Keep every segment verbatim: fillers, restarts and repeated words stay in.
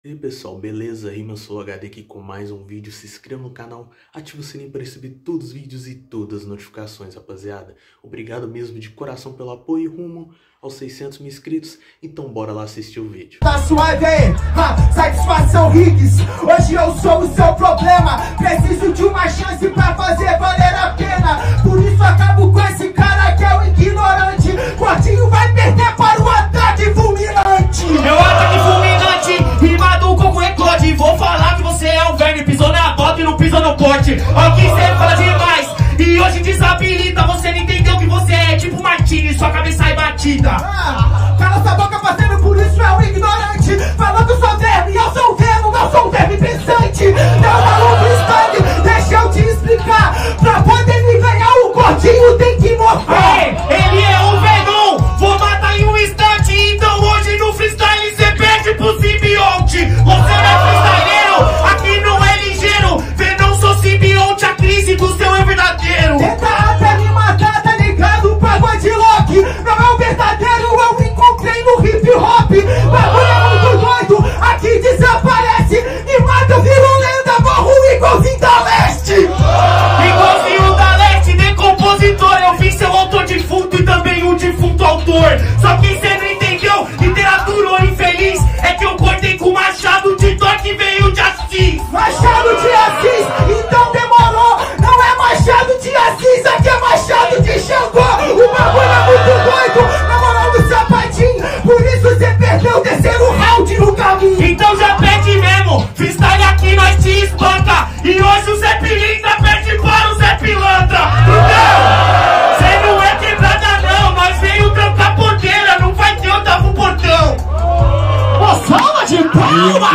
E aí pessoal, beleza? Rima, eu sou o H D aqui com mais um vídeo. Se inscreva no canal, ative o sininho para receber todos os vídeos e todas as notificações, rapaziada. Obrigado mesmo de coração pelo apoio rumo aos seiscentos mil inscritos. Então bora lá assistir o vídeo. Tá suave aí, ha, satisfação Riggs. Hoje eu sou o seu problema. Preciso de uma chance pra fazer valer a pena. Por isso acabo com esse cara que é o ignorante. Gordinho vai perder para o ataque fulminante. Meu ataque fulminante, rimado com o eclode. Vou falar que você é um verme, pisou na bota e não pisou no corte. Aqui você fala demais e hoje desabilita. Você não entendeu que você é tipo Martini, sua cabeça é batida. Ah, cala sua boca, parceiro, por isso é um ignorante. Falou que eu sou verme, eu sou verme, não sou um verme pensante. Não dá um freestyle, deixa eu te explicar. Pra poder me ganhar, o gordinho tem que morrer. Ele é um Venom, vou matar em um instante. Então hoje no freestyle você perde pro simbionte. Você não é freestyleiro, aqui não é ligeiro. Venom, sou simbionte, a crise do seu é verdadeiro. Tenta até me matar, tá ligado? Pagode Loki, não é o verdadeiro, eu encontrei no hip hop. Bagulho é muito doido, aqui desaparece. E mata, eu viro lenda, morro igualzinho da Leste. Igualzinho da Leste, decompositor. Eu vi seu autor defunto e também um defunto autor. Só que cê não entendeu, literatura ou infeliz. É que eu cortei com machado de Thor que veio de Assis. Machado de Assis, então demorou. Não é Machado de Assis, aqui é Machado de Xangô. O bagulho é muito doido, na moral do sapatinho. Por isso você perdeu o terceiro round no caminho. Então já perde mesmo, freestyle aqui nós te espanca. E hoje o Zé Pilintra perde para o Zé Pilantra. Então, cê não é quebrada não, nós veio trancar porteira, não vai ter oitavo portão. Ô, salva de palmas!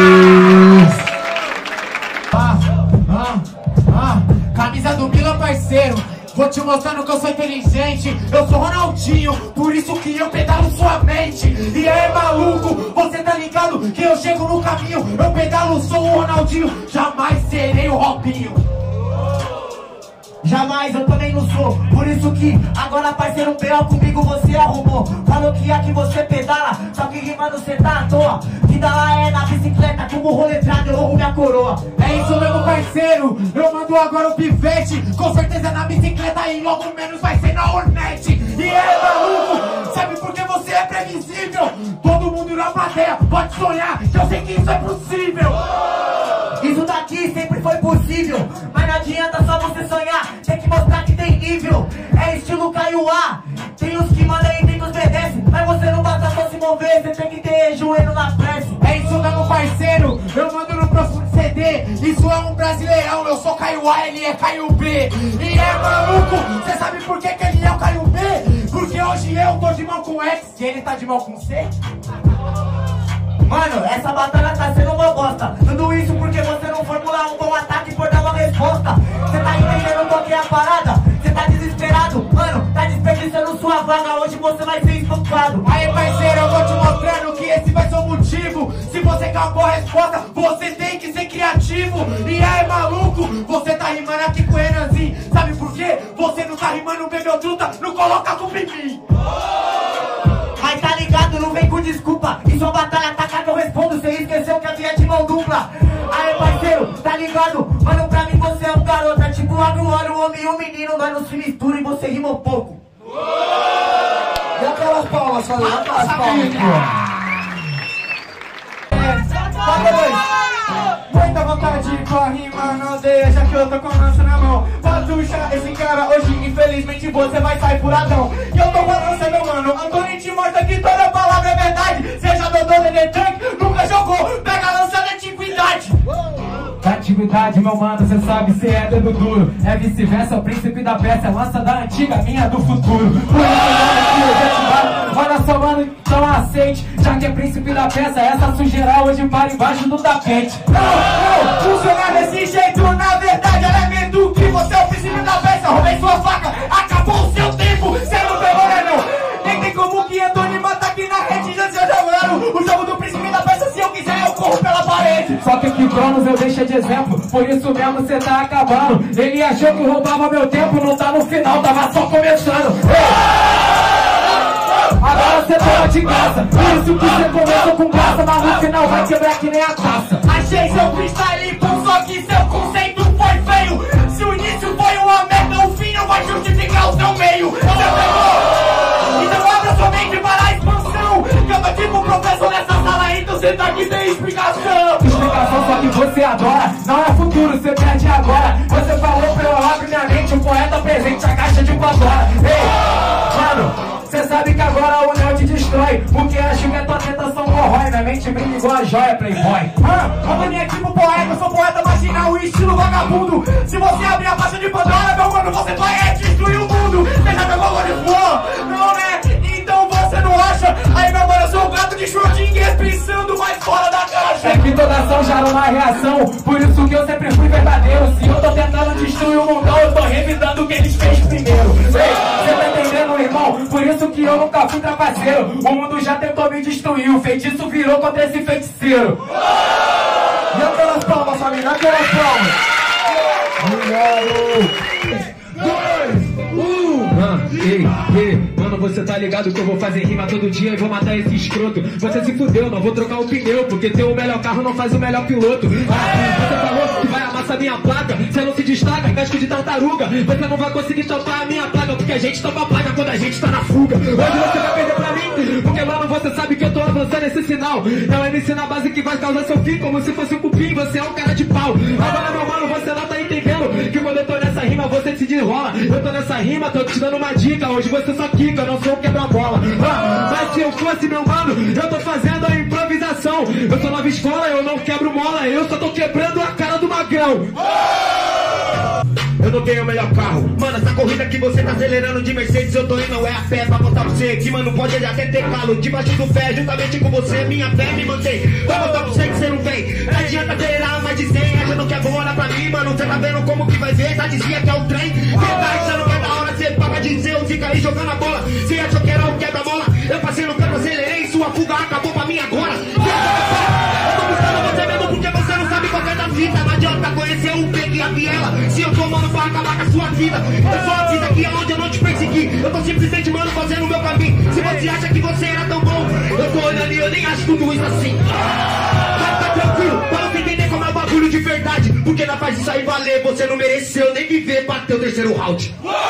Ah, ah, ah, camisa do Milan, parceiro. Vou te mostrando que eu sou inteligente. Eu sou Ronaldinho, por isso que eu pedalo sua mente. E aí, maluco, você tá ligado que eu chego no caminho. Eu pedalo, sou o Ronaldinho, jamais serei o Robinho. Jamais, eu também não sou. Por isso que agora, parceiro, um B O comigo você arrumou. Falou que aqui você pedala, só que rimando você tá à toa. Vida lá é na bicicleta, como roletrado eu honro minha coroa. É isso mesmo, parceiro, eu mando agora o pivete. Com certeza na bicicleta e logo menos vai ser na Hornet. E é, maluco, sabe por que você é previsível? Todo mundo na plateia pode sonhar, que eu sei que isso é possível. Isso daqui sempre foi possível, mas não adianta só você sonhar, tem que mostrar que tem nível. É estilo Kaiowá, tem os que mandam e tem que os obedecem. Mas você não basta só se mover, você tem que ter joelho na prece. É isso mesmo, parceiro, eu mando no próximo C D. Isso é um brasileirão, eu sou Kaiowá, ele é Caio B. E é maluco, você sabe por que, que ele é o Caio B? Porque hoje eu tô de mão com X e ele tá de mão com C. Mano, essa batalha tá sendo uma bosta. Tudo isso porque você não formula um bom ataque por dar uma resposta. Você tá entendendo qual que é a parada? Você tá desesperado, mano, tá desperdiçando sua vaga. Hoje você vai ser espancado. Aí, parceiro, eu vou te mostrando que esse vai ser o motivo. Se você quer uma boa resposta, você tem que ser criativo. E aí, maluco, você tá rimando aqui com o Renanzinho. Sabe por quê? Você não tá rimando bebeu truta, não coloca com mim. Mas tá ligado, não vem com desculpa. Isso é uma batalha atacada, eu respondo. Você esqueceu que havia de mão dupla. Aí, parceiro, tá ligado? Mano, pra mim você é um garoto. É tipo agora o homem e o menino. Nós não se mistura e você rima um pouco. E aquelas palmas, falei, aquelas palmas. Muita vontade com a rima, não deixa que eu tô com a lança na mão. Pode puxar esse cara hoje, infelizmente você vai sair furadão. E eu tô com a lança, meu mano, Antônio te mostra que toda palavra é verdade. Seja Dodô, Nenê Tank, nunca jogou, pega a lança da antiguidade. Da antiguidade, meu mano, cê sabe, cê é dedo duro. É vice-versa, o príncipe da peça, é lança da antiga, minha do futuro. Por isso, olha só, mano, então aceite. Já que é príncipe da peça, essa sujeira hoje para embaixo do tapete. Não, não, funciona desse jeito, na verdade ela é medo que você é o príncipe da peça. Roubei sua faca, acabou o seu tempo, cê não pegou, né não? Nem tem como que Antônio mata aqui na rede, já se jogaram o jogo do príncipe da peça. Se eu quiser eu corro pela parede. Só que aqui Cronos eu deixei de exemplo, por isso mesmo cê tá acabando. Ele achou que roubava meu tempo, não tá no final, tava só começando. Agora você toma de graça. Por isso que você começou com graça, mas no final vai quebrar que nem a taça. Achei seu freestyle bom, só que seu conceito foi feio. Se o início foi uma merda, o fim não vai justificar o seu meio. Você pegou? Então abra sua mente para a expansão. Cama tipo professor nessa sala, então você tá aqui sem explicação. Explicação só que você adora, não é futuro, você perde agora. Você falou pra eu abrir minha mente, o poeta presente, a caixa de Pandora. Ei, mano, cê sabe que agora o Neo te destrói, porque acho que a tua tentação corrói. Minha mente brilha igual a joia Playboy. Ah, eu tô aqui pro poeta, eu sou poeta marginal e estilo vagabundo. Se você abrir a caixa de Pandora, meu mano, você vai é destruir o mundo. Você já pegou o de flor? Não, né? Então você não acha? Aí, meu mano, eu sou o gato de Schrödinger pensando mais fora da caixa. É que toda ação gera uma reação, por isso que eu sempre fui verdadeiro. Se eu tô tentando destruir o mundão, eu tô revidando o que eles fez primeiro. Você tá entendendo, irmão? Por isso que eu nunca fui trapaceiro. O mundo já tentou me destruir, o feitiço virou contra esse feiticeiro. E aquelas palmas, família, aquelas palmas. Obrigado. Dois, um. Ah, ei, ei, mano, você tá ligado que eu vou fazer rima todo dia e vou matar esse escroto. Você se fudeu, não vou trocar o pneu, porque ter o melhor carro não faz o melhor piloto. Ah, você falou que vai amassar minha placa, você não se destaca, casco de tartaruga. Você não vai conseguir topar a minha placa, porque a gente topa a placa quando a gente tá na fuga. Hoje você vai perder pra mim, porque mano, você sabe que eu tô avançando esse sinal. É o M C na base que vai causar seu fim, como se fosse um cupim, você é um cara de pau. Agora, meu mano, você não tá entendendo que quando eu tô nessa rima, você se desenrola. Eu tô nessa rima, tô te dando uma dica, hoje você só quica, eu não sou um quebra-bola. Ah, mas se eu fosse, meu mano, eu tô fazendo a improvisação. Eu sou nova escola, eu não quebro mola, eu só tô quebrando a cara do magrão. Eu não tenho o melhor carro, mano, essa corrida que você tá acelerando de Mercedes, eu tô indo, não é a pé pra botar você aqui, mano, pode até ter calo, debaixo do pé, juntamente com você, minha fé me mantém, pra botar pra você que você não vem, não adianta acelerar mais de cem, achando que é bom, olha pra mim, mano, você tá vendo como que vai ver, tá dizia que é o trem, você tá achando que é da hora, você paga de dizer, eu fico aí jogando a bola, você achou que era o quebra-mola, eu passei no canto, acelerei, sua fuga acabou pra mim agora, eu tô buscando você mesmo porque você não sabe qual é da fita, não adianta conhecer o Beck e a Biela, se eu tô, mano, pra acabar com a sua vida. Eu só aviso aqui aonde eu não te persegui. Eu tô simplesmente, mano, fazendo o meu caminho. Se você acha que você era tão bom, eu tô olhando e eu nem acho tudo isso assim. Mas tá tranquilo, pra você entender como é o bagulho de verdade. Porque não faz isso aí valer, você não mereceu nem viver pra ter o terceiro round.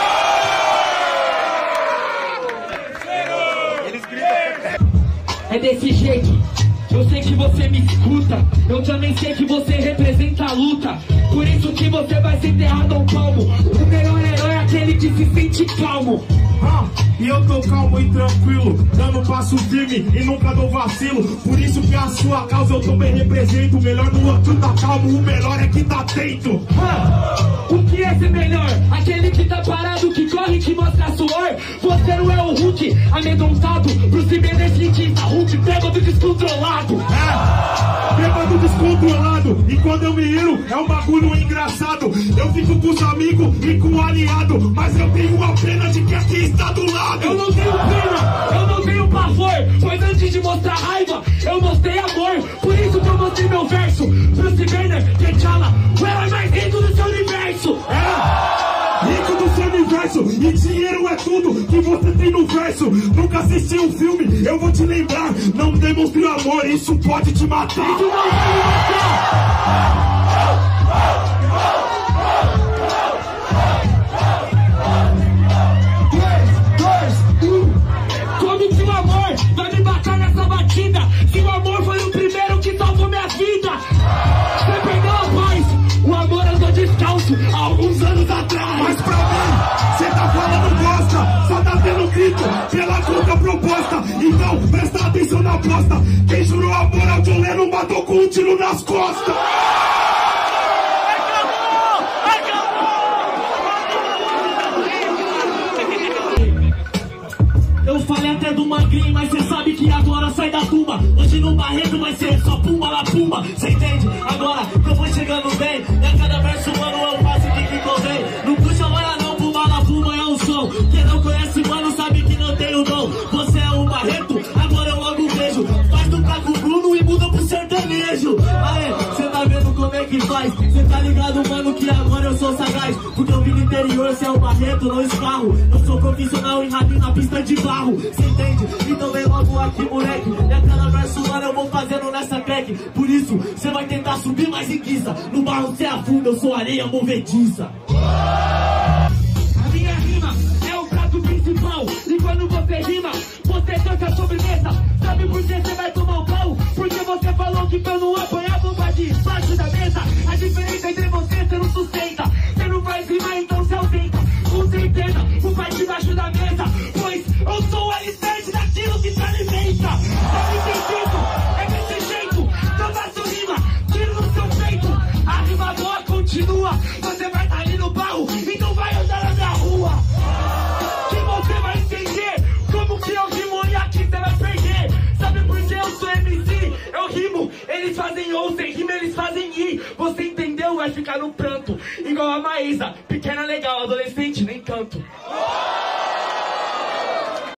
É desse jeito. Eu sei que você me escuta, eu também sei que você representa a luta. Por isso que você vai ser enterrado ao palmo. O melhor herói é aquele que se sente calmo. Ah, e eu tô calmo e tranquilo, dando passo firme e nunca dou vacilo. Por isso que a sua causa eu também represento. O melhor do outro tá calmo, o melhor é que tá atento. Ah, o que é ser melhor? Aquele que tá parado, que corre, que mostra suor. Você não é o Hulk, amedrontado. Bruce Banner cientista, Hulk, bêbado descontrolado. É, bêbado descontrolado. E quando eu me iro, é um bagulho engraçado. Eu fico com os amigos e com o aliado, mas eu tenho uma pena de que aqui está do lado. Eu não tenho pena, eu não tenho pavor, pois antes de mostrar raiva, eu mostrei amor. Por isso que eu mostrei meu verso. Bruce Banner, T'Challa, o herói mais rico do seu universo. É, rico do seu universo. E dinheiro é tudo que você tem no verso. Nunca assisti um filme, eu vou te lembrar. Não demonstre amor, isso pode te matar. Isso não vai me matar. Se o amor foi o primeiro que salvou minha vida, você perdeu a paz. O amor andou descalço há alguns anos atrás. Mas pra mim, cê tá falando bosta, só tá tendo grito pela conta proposta. Então presta atenção na aposta. Quem jurou amor ao John Lennon matou com um tiro nas costas. Eu falei até do magrinho, mas cê sabe que agora sai da tumba. Hoje no Barreto vai ser só pumba la pumba. Cê entende? Agora que eu vou chegando bem, e a cada verso, mano, eu faço o que que convém. Não puxa hora não, pumba la pumba é um som. Quem não conhece, mano, sabe que não tem o dom. Você é o Barreto, agora eu logo vejo. Faz do Caco Bruno e muda pro sertanejo. Aê, cê tá vendo como é que faz? Cê tá ligado ligado, mano, que agora eu sou sagaz. Porque eu vim do interior, cê é o Barreto, não escarro. Eu sou profissional em rádio na pista de barro. Cê entende? Então vem logo aqui, moleque. E a cada verso, mano, eu vou fazendo nessa track. Por isso, cê vai tentar subir mais em guiça. No barro cê afunda, eu sou areia movediça. A minha rima é o prato principal. E quando você rima, você toca a sobremesa. Sabe por que você vai tomar um pau? Porque você falou que pra eu não apanhar bomba debaixo da mesa. A diferença entre você, você não sustenta. Você não faz rima, então se ausenta. Com certeza, o pai debaixo da mesa. Pois eu sou o alicerce daquilo que te alimenta. Tá me entendendo? É desse jeito que eu faço rima. Tiro no seu peito. A rima boa continua. Você vai estar ali no barro, então vai andar na minha rua. Que você vai entender como que eu rimo e aqui você vai perder. Sabe por que eu sou M C? Eu rimo, eles fazem ou sem rima, eles fazem i. Você entendeu? Vai ficar no pranto. Igual a Maísa, pequena legal, adolescente, nem tanto.